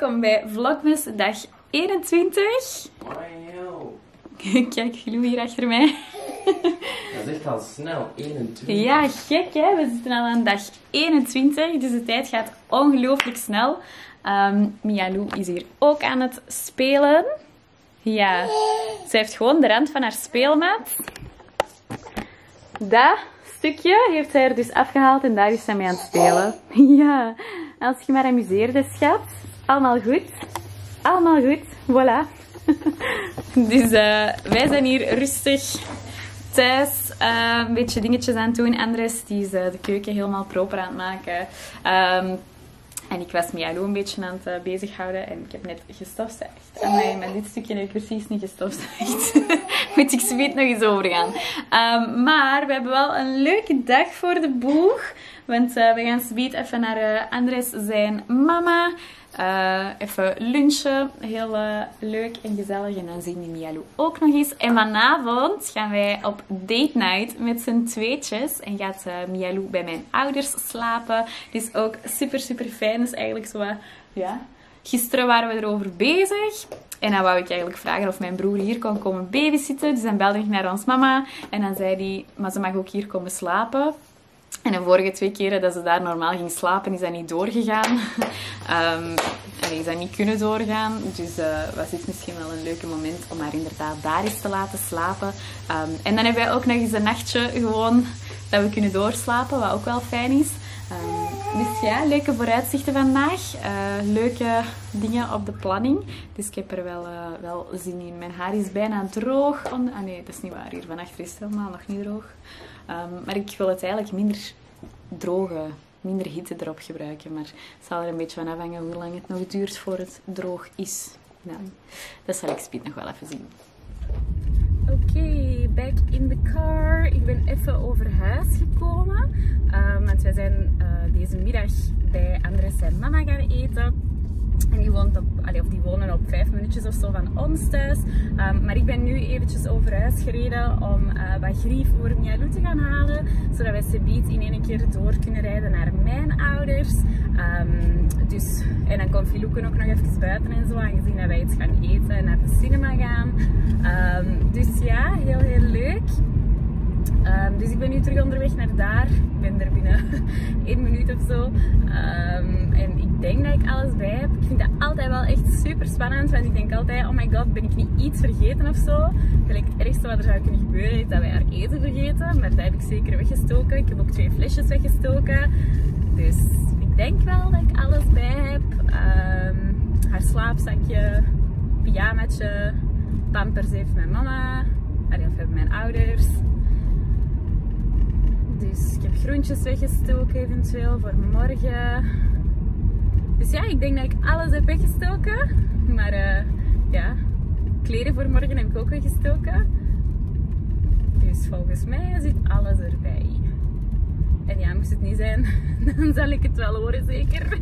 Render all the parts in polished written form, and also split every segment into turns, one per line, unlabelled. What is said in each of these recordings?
welkom bij Vlogmas dag 21. Kijk, Glo hier achter mij.
Dat is echt al snel, 21.
Ja, gek hè, we zitten al aan dag 21, dus de tijd gaat ongelooflijk snel. Mialou is hier ook aan het spelen. Ja, ze heeft gewoon de rand van haar speelmat. Dat stukje heeft zij er dus afgehaald en daar is zij mee aan het spelen. Ja, als je maar amuseerde, schat. Allemaal goed. Allemaal goed, voilà. Dus wij zijn hier rustig thuis een beetje dingetjes aan het doen. Andres die is de keuken helemaal proper aan het maken. En ik was Mialou een beetje aan het bezighouden. En ik heb net gestofzuigd. En met dit stukje heb ik precies niet gestofzuigd. Moet ik zoiets nog eens overgaan. Maar we hebben wel een leuke dag voor de boeg. Want we gaan zoiets even naar Andres zijn mama. Even lunchen. Heel leuk en gezellig. En dan zien we Mialou ook nog eens. En vanavond gaan wij op date night met z'n tweetjes. En gaat Mialou bij mijn ouders slapen. Het is ook super fijn. Dus eigenlijk zo, ja. Gisteren waren we erover bezig. En dan wou ik eigenlijk vragen of mijn broer hier kon komen babysitten. Dus dan belde ik naar ons mama. En dan zei hij, maar ze mag ook hier komen slapen. En de vorige 2 keren dat ze daar normaal ging slapen, is dat niet doorgegaan. Is dat niet kunnen doorgaan. Dus was dit misschien wel een leuke moment om haar inderdaad daar eens te laten slapen. En dan hebben wij ook nog eens een nachtje gewoon dat we kunnen doorslapen, wat ook wel fijn is. Dus ja, leuke vooruitzichten vandaag. Leuke dingen op de planning. Dus ik heb er wel zin in. Mijn haar is bijna droog. Nee, dat is niet waar. Hier van achter is het helemaal nog niet droog. Maar ik wil het eigenlijk minder droge, minder hitte erop gebruiken. Maar het zal er een beetje van afhangen hoe lang het nog duurt voor het droog is. Nou, dat zal ik speed nog wel even zien. Oké, back in the car. Ik ben even over huis gekomen. Want wij zijn deze middag bij Andres en mama gaan eten. En die wonen op 5 minuutjes of zo van ons thuis. Maar ik ben nu eventjes over huis gereden om wat grief voor Mialou te gaan halen. Zodat wij subiet in één keer door kunnen rijden naar mijn ouders. En dan komt Filoeken ook nog even buiten en zo. Aangezien dat wij iets gaan eten en naar de cinema gaan. Dus ja, heel leuk. Dus ik ben nu terug onderweg naar daar. Ik ben er binnen 1 minuut of zo. En ik denk dat ik alles bij heb. Ik vind dat altijd wel echt super spannend. Want ik denk altijd, oh my god, ben ik niet iets vergeten of zo? Het ergste wat er zou kunnen gebeuren is dat wij haar eten vergeten. Maar dat heb ik zeker weggestoken. Ik heb ook 2 flesjes weggestoken. Dus ik denk wel dat ik alles bij heb. Haar slaapzakje, pyjamaatje, pampers heeft mijn mama. Of hebben mijn ouders. Dus ik heb groentjes weggestoken eventueel voor morgen. Dus ja, ik denk dat ik alles heb weggestoken. Maar ja, kleren voor morgen heb ik ook weggestoken. Dus volgens mij zit alles erbij. En ja, moest het niet zijn, dan zal ik het wel horen zeker.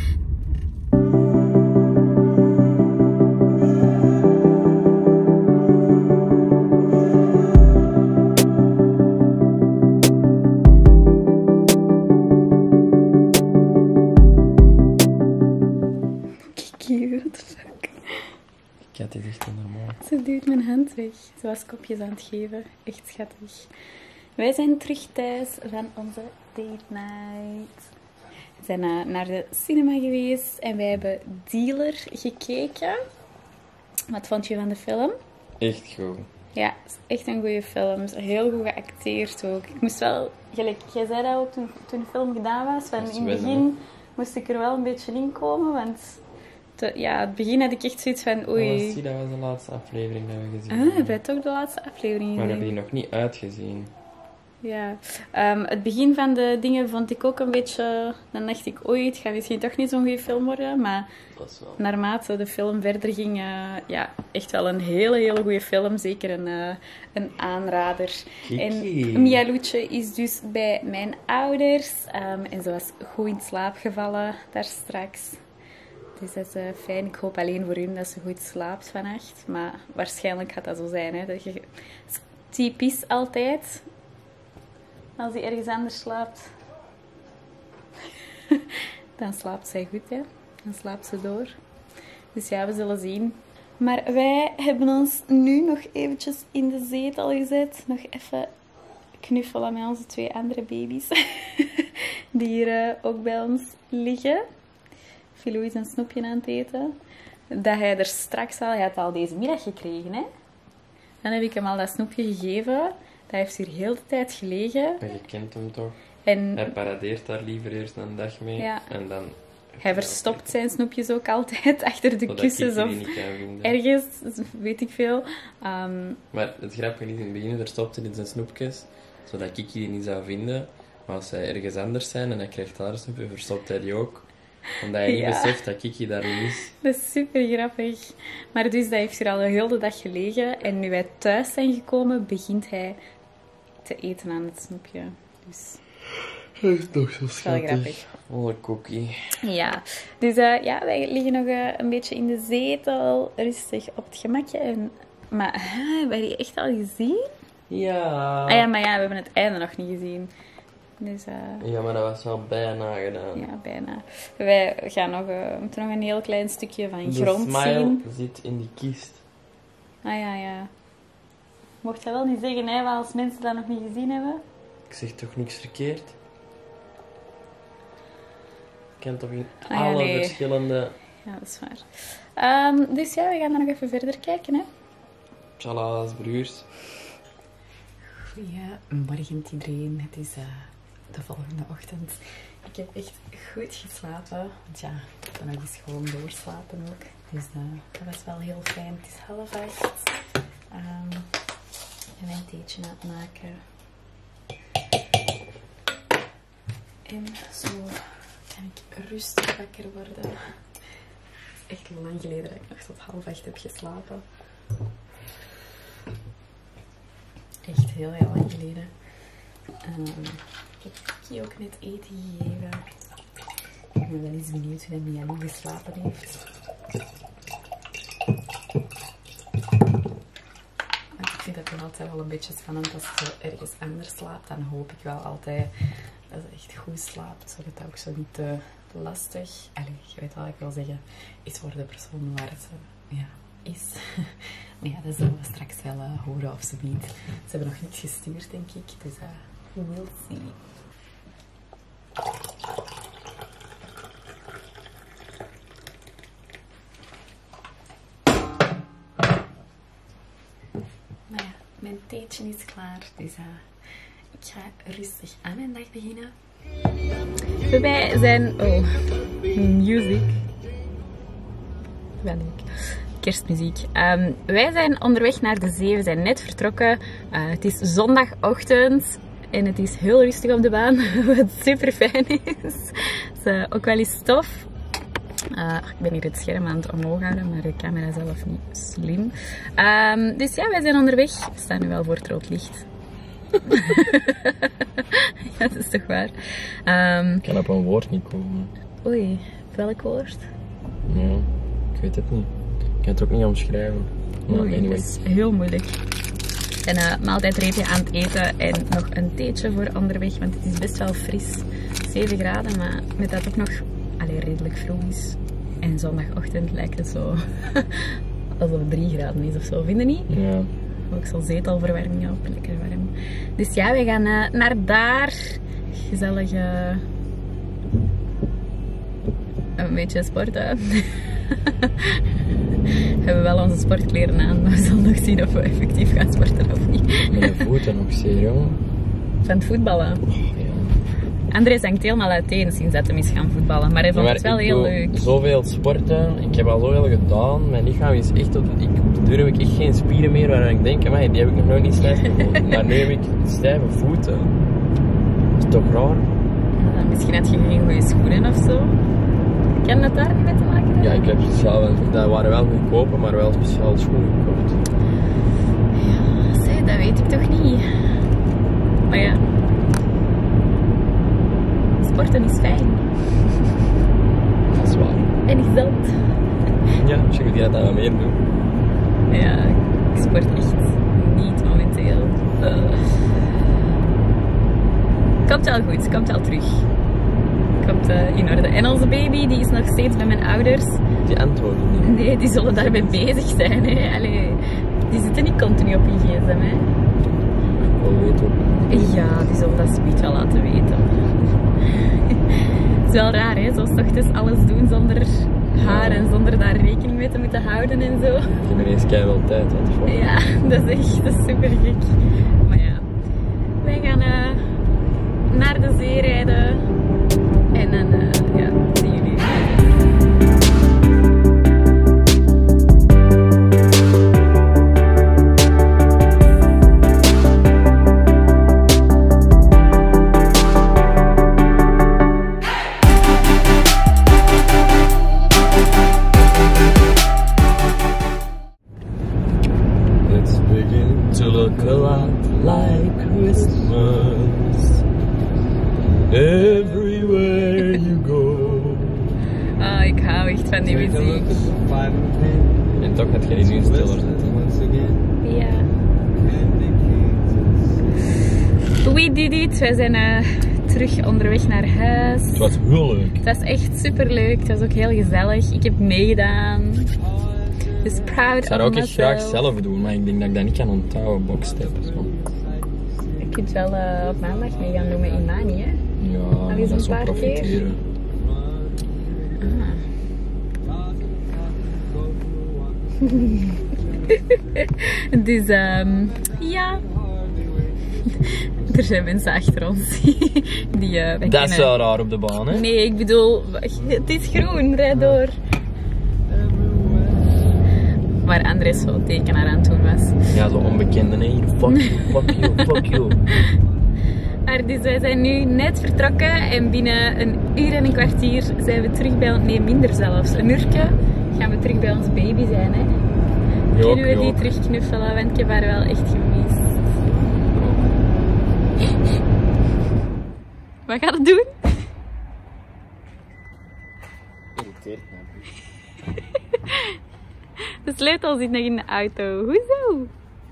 Ja, dit is echt normaal.
Ze duwt mijn hand weg. Ze was kopjes aan het geven. Echt schattig. Wij zijn terug thuis van onze date night. We zijn naar de cinema geweest en wij hebben Dealer gekeken. Wat vond je van de film?
Echt goed.
Ja, het is echt een goede film. Ze is heel goed geacteerd ook. Ik moest wel, gelijk, jij zei dat ook toen de film gedaan was. Van in het begin moest ik er wel een beetje in komen, want... het begin had ik echt zoiets van oei.
Dat was de laatste aflevering dat we gezien hebben.
Hebben wij toch de laatste aflevering gezien?
Maar we hebben die nog niet uitgezien.
Ja. Het begin van de dingen vond ik ook een beetje... Dan dacht ik, oei, het gaat misschien toch niet zo'n goede film worden. Maar naarmate de film verder ging, echt wel een hele goede film. Zeker een aanrader.
Kiki.
En Mialou'tje is dus bij mijn ouders. En ze was goed in slaap gevallen daar straks. Dus dat is fijn. Ik hoop alleen voor hun dat ze goed slaapt vannacht. Maar waarschijnlijk gaat dat zo zijn. Hè? Dat je, typisch altijd. Als hij ergens anders slaapt. Dan slaapt zij goed. Hè? Dan slaapt ze door. Dus ja, we zullen zien. Maar wij hebben ons nu nog eventjes in de zetel gezet. Nog even knuffelen met onze 2 andere baby's. Die hier ook bij ons liggen. Filou is een snoepje aan het eten. Dat hij er straks al... Hij had al deze middag gekregen, hè. Dan heb ik hem al dat snoepje gegeven. Dat heeft hier heel de tijd gelegen.
Maar je kent hem toch?
En
Hij paradeert daar liever eerst een dag mee.
Ja.
En dan...
hij verstopt zijn snoepjes ook altijd achter de
Zodat
kussens
Kiki
of
die niet kan vinden.
ergens, weet ik veel.
Maar het grappige is, in het begin verstopt hij in zijn snoepjes, zodat Kiki die niet zou vinden. Maar als zij ergens anders zijn en hij krijgt daar een snoepje, verstopt hij die ook. Omdat hij niet
Ja.
beseft dat Kiki daar niet is.
Dat is super grappig. Maar dus dat heeft hier al een hele dag gelegen. En nu wij thuis zijn gekomen, begint hij te eten aan het snoepje. Dus
Dat is toch zo
wel grappig.
Volle cookie.
ja, dus ja, wij liggen nog een beetje in de zetel, rustig op het gemakje. En... Maar hebben wij die echt al gezien?
Ja.
Ah ja, maar ja, we hebben het einde nog niet gezien. Dus
Ja, maar dat was wel bijna gedaan.
ja, bijna. Wij gaan nog, moeten nog een heel klein stukje van
De
grond
smile
zien.
zit in die kist.
Ah ja, ja. Mocht je wel niet zeggen, hè, als mensen dat nog niet gezien hebben?
Ik zeg toch niks verkeerd? Ik kan toch in
Ah ja,
alle
nee.
verschillende...
Ja, dat is waar. Dus ja, we gaan er nog even verder kijken, hè.
Tjala's broers.
Goedemorgen iedereen. Het is de volgende ochtend. Ik heb echt goed geslapen. Want ja, ik kan nog eens gewoon doorslapen ook. Dus dat was wel heel fijn. Het is 7:30. En een theetje aan het maken. En zo kan ik rustig wakker worden. Het is echt lang geleden dat ik nog tot 7:30 heb geslapen. Echt heel lang geleden. Ik heb Kiki ook net eten gegeven. Ik ben wel eens benieuwd hoe hij nu geslapen heeft. Maar ik vind het dan altijd wel een beetje spannend als je ergens anders slaapt. Dan hoop ik wel altijd dat ze echt goed slaapt. Zodat het ook zo niet te lastig, je weet wat ik wil zeggen, is voor de persoon waar ze is. Maar ja, dat zullen we straks wel horen of ze niet. Ze hebben nog niets gestuurd, denk ik. Dus we'll see. Nou ja, mijn theetje is klaar. Dus ik ga rustig aan mijn dag beginnen. Wij zijn... Oh, music. Wel leuk. Kerstmuziek. Wij zijn onderweg naar de zee. We zijn net vertrokken. Het is zondagochtend en het is heel rustig op de baan, wat super fijn is. Het is ook wel eens tof. Ik ben hier het scherm aan het omhoog houden, maar de camera zelf niet slim. Dus ja, wij zijn onderweg. We staan nu wel voor het rood licht. Ja, dat is toch waar.
Ik kan op een woord niet komen.
Oei, welk woord?
Ja, ik weet het niet. Ik kan het ook niet omschrijven. Maar
Oei,
anyway.
dat is heel moeilijk. En maaltijdreepje aan het eten en nog een theetje voor onderweg, want het is best wel fris. 7 graden, maar met dat ook nog redelijk vroeg is. En zondagochtend lijkt het zo alsof het 3 graden is of zo, vind je niet?
Ja.
Ook zo'n zetelverwarming op, lekker warm. Dus ja, we gaan naar daar. Gezellig een beetje sporten. We hebben wel onze sportkleren aan, maar we zullen nog zien of we effectief gaan sporten of niet.
Mijn voeten nog zeer, jongen.
Van het voetballen.
Oh, ja.
Andres hangt helemaal uiteen sinds dat hij is gaan voetballen, maar hij vond het wel heel leuk.
Zoveel sporten, ik heb al zoveel gedaan. Mijn lichaam is echt op de deur heb ik echt geen spieren meer waar ik denk, amai, die heb ik nog nooit niet stijf gevoeld. Maar nu heb ik stijve voeten. Dat is toch raar?
Misschien had je geen goede schoenen of zo. Kan dat daar niet mee te maken hebben?
Ja, ik heb speciaal, dat waren wel goedkope, maar wel speciaal schoenen gekocht.
Ja, zeg, dat weet ik toch niet. Maar ja, sporten is fijn.
Dat is waar.
En gezond.
Ja, misschien moet je dat dan wat meer doen.
Ja, ik sport echt niet momenteel. Komt wel goed, komt wel terug. komt in orde. En onze baby die is nog steeds bij mijn ouders.
Die antwoorden niet.
Nee, die zullen daarmee bezig zijn. Hè. Allee, die zitten niet continu op hun gsm. Hè.
Ik wil weten ook.
Ja, die zullen dat zoiets wel laten weten. Het is wel raar, hè? Zo 's ochtends alles doen zonder haar en zonder daar rekening mee te moeten houden en zo.
Ik heb ineens keihard tijd.
Ja, dat is super gek. Maar ja, wij gaan naar de zee rijden en dan ja, zien jullie.
To look a lot like Christmas everywhere you go.
Ah, ik hou echt van die muziek.
En toch gaat je niet nu stiller zitten.
Ja. We did it. Wij zijn terug onderweg naar huis.
Het was heel leuk.
Het was echt super leuk. Het was ook heel gezellig. Ik heb meegedaan. Dus proud
Ik zou dat ook echt graag zelf doen, maar ik denk dat ik dat niet kan onthouden, boxstep.
Je kunt wel op maandag mee gaan doen met Imani, hè?
Ja,
eens
dat
een
zou
paar
profiteren.
Dus ja. Er zijn mensen achter ons die
dat is wel raar op de baan, hè?
Nee, ik bedoel, het is groen, rijd door. Waar Andres zo tekenaar aan het doen was.
Ja, zo onbekende, nee, fuck you, fuck you, fuck you.
Maar dus wij zijn nu net vertrokken en binnen een uur en een kwartier zijn we terug bij ons, nee minder zelfs, een uurtje gaan we terug bij ons baby zijn, hè. Kunnen we die terugknuffelen, want ik heb haar wel echt gemist. Wat gaat het doen?
Irriteert me.
De sleutel zit nog in de auto. Hoezo?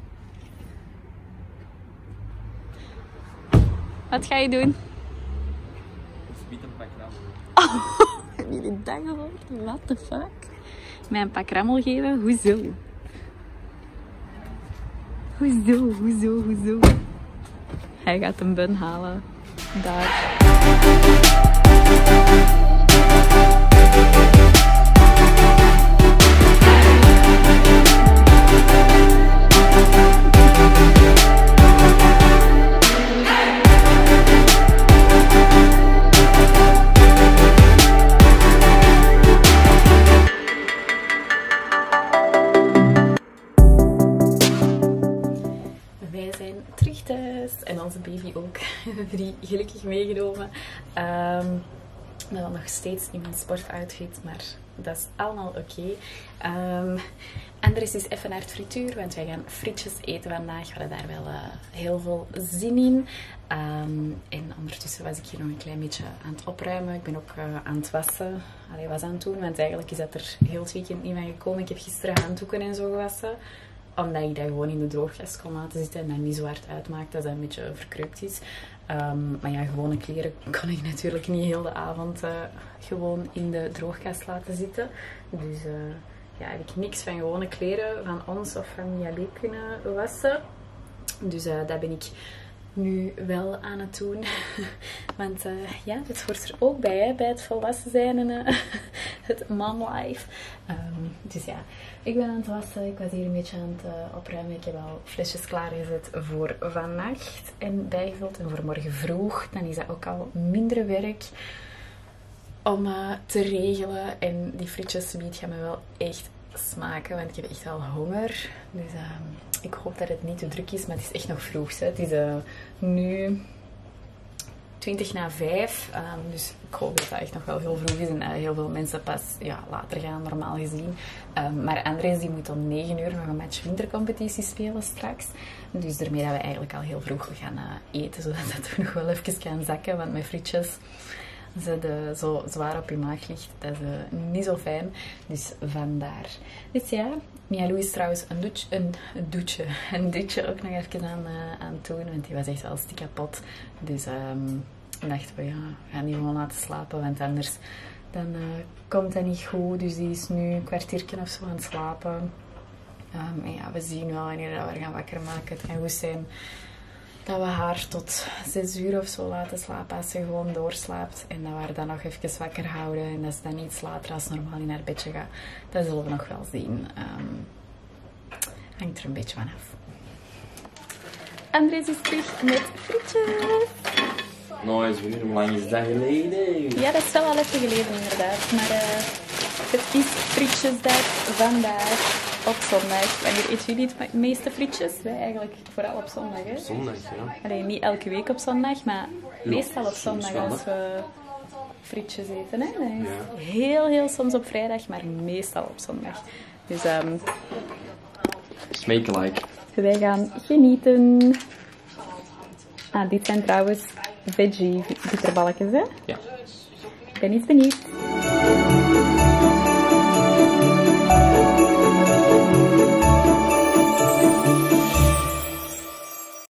Wat ga je doen?
Spiet een pak rammel.
Oh, heb je dat gehoord? What the fuck? Mij een pak rammel geven? Hoezo? Hoezo? Hij gaat een bun halen. Daar. En onze baby ook. We hebben die gelukkig meegenomen. Maar dan nog steeds in mijn sportoutfit, maar dat is allemaal oké. Andres is even naar het frituur, want wij gaan frietjes eten vandaag. We hadden daar wel heel veel zin in. En ondertussen was ik hier nog een klein beetje aan het opruimen. Ik ben ook aan het wassen. Allee, was aan het doen, want eigenlijk is dat er heel het weekend niet van gekomen. Ik heb gisteren handdoeken en zo gewassen. Omdat ik dat gewoon in de droogkast kon laten zitten en dat niet zo hard uitmaakt dat dat een beetje verkreukt is. Maar ja, gewone kleren kon ik natuurlijk niet heel de avond gewoon in de droogkast laten zitten. Dus ja, heb ik niks van gewone kleren van ons of van Mialee kunnen wassen. Dus dat ben ik nu wel aan het doen. Want ja, dat hoort er ook bij, hè, bij het volwassen zijn en het mom life. Dus ja, ik ben aan het wassen. Ik was hier een beetje aan het opruimen. Ik heb al flesjes klaargezet voor vannacht en bijgevuld. En voor morgen vroeg, dan is dat ook al minder werk om te regelen. En die frietjes gaan me wel echt smaken, want ik heb echt wel honger. Dus ik hoop dat het niet te druk is, maar het is echt nog vroeg. Hè. Het is nu 5:20. Dus ik hoop dat het echt nog wel heel vroeg is en heel veel mensen pas later gaan, normaal gezien. Maar Andres die moet om 9 uur nog een match wintercompetitie spelen straks. Dus daarmee dat we eigenlijk al heel vroeg gaan eten, zodat dat nog wel even kan zakken. Want met frietjes, als je zo zwaar op je maag ligt, dat is niet zo fijn. Dus vandaar. Dus ja, Mialou is trouwens een dutje ook nog even aan het doen, want die was echt wel stik kapot. Dus En dachten we, ja, we gaan die gewoon laten slapen, want anders dan, komt dat niet goed. Dus die is nu een kwartiertje of zo aan het slapen. En ja, we zien wel wanneer we haar gaan wakker maken. Het kan goed zijn dat we haar tot 6 uur of zo laten slapen als ze gewoon doorslaapt. En dat we haar dan nog even wakker houden. En dat ze dan iets later als normaal in haar bedje gaat. Dat zullen we nog wel zien. Hangt er een beetje van af. Andres is terug met frietjes.
Nou, is wanneer, hoe lang is dat geleden?
Ja, dat is wel al even geleden inderdaad. Maar het is frietjesdag vandaag op zondag. Wanneer eten jullie het meeste frietjes? Wij eigenlijk vooral op zondag. Hè?
Zondag, ja.
Allee, niet elke week op zondag, maar meestal op zondag
wel,
als we frietjes eten. Hè? Nee,
Ja.
heel soms op vrijdag, maar meestal op zondag. Dus
Smaken like.
wij gaan genieten. Ah, dit zijn trouwens veggie bitterballetjes, hè?
Ja.
Ik ben niet benieuwd.